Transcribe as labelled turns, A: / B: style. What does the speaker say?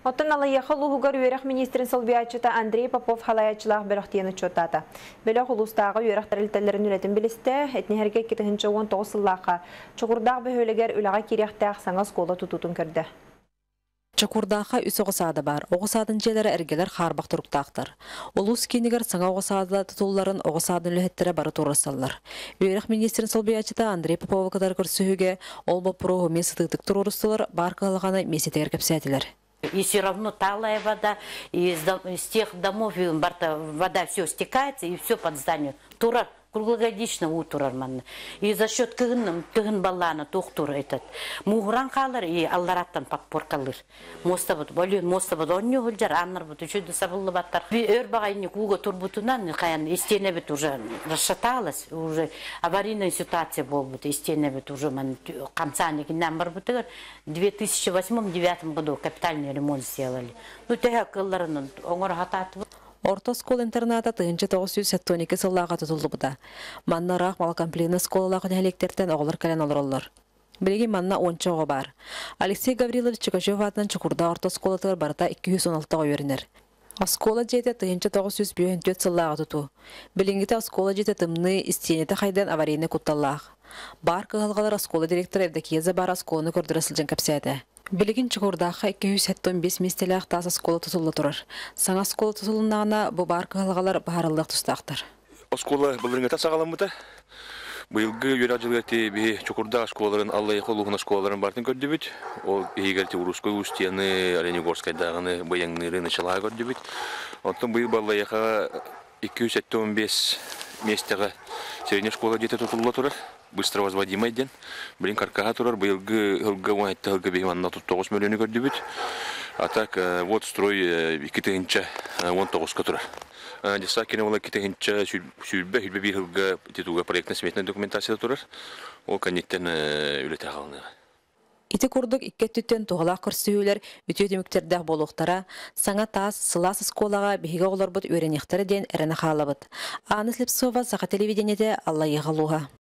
A: Оттан алайяқы луғығар үйерек министрин Солбиячыта Андрей Попов халаячылақ біріқтиені чотаты. Бөлі құлыстағы үйерек тәрілтелерін үлетін білісті, әтнехерге 2019 сыллаққа чұғырдақ бөхөлігер үліға керектәқ саңа скола тұтутын көрді.
B: Чакурдаха үс оғысады бар. Оғысадын желері әргелер қарбақ тұрықтақтыр. Олус кенігер саңа оғысады тұтуларын оғысадын үліхеттері бары тұрысалар. Үйерек министрин Солбиячыта Андрей Попова қадар көрсігіге ол бапыру мен сытықтық тұрырыстылар бар қылғаны месетер кәпсәтілер.
C: И все равно талая вода, и из тех домов вода все стекается, и все под зданием. Тура круглогодично утурарман. И за счет кыгын баллана тухтур этот. Мугран калар и аллараттан подпоркалыр. Моста вот болен, моста вот он не гульжар, аннар вот еще до сабылы баттар. Өр багайни куга турбутунан, каян истене бит уже расшаталась, уже аварийная ситуация была, истене бит уже man камцаник номер бутыр. В 2008-2009 году капитальный ремонт сделали. Ну тега кылларын оңор хатат.
B: Орта скол-интерната 1972 сыллаға тұтылды бұда. Манна рақ малкомплейна сколалағын әлектерден оғылар кәлен олар. Білеген манна 10 оғы бар. Алексей Гаврилович Чикашев атынан Чукурда орта сколатығыр барыта 216-ға өрінер. Аскола жеті 1954 сыллаға тұту. Білінгеті аскола жеті тымны істенеті қайдан аварийны құтталлақ. Бар қығалғалар аскола директор Евдокияза бар асколаны көрдірісілжен кәпсәді. Білеген Чукурдаға 275 местелі ақтасы скола тұтылы тұрыр. Саңа скола тұтылынағына бұ бар қығалғалар бағарылық тұстақтыр.
D: Скола бұлырыңғата сағаламыда. Бұйылғы үйер ажылғарты бе Чукурда школаларын, Аллайықы луғына школаларын бартын көрді бүт. Ол егерті Урусқой Устияны, Оленегорскайдағыны, Баяңны, Рынычылаға көрді бүт. Онтын бұйыл Аллайыққа 275 местеға средняя школа деті тұтылы тұрыр. Быстро возводимый ден. Блин, каркаға тұрар, бұйылғы ғылға бейім анна 9 миллионы көрді бүт. А так, вот строй 2019 тұрар. Десақ кені ола 2019 сүлбе бір ғылға тетуға проектна сметная документация тұрар. Ол кәнеттен үлеті қалыны.
B: Ити курдук икке түттен туғалақ көрсүйілер үтіе деміктердәқ болуқтара, саңа тас, сыласы сколаға бейге олар бұд өренектері ден әріні қалы бұд. Аны Слепцова, Сақа телевидениеде Алла еғалуға.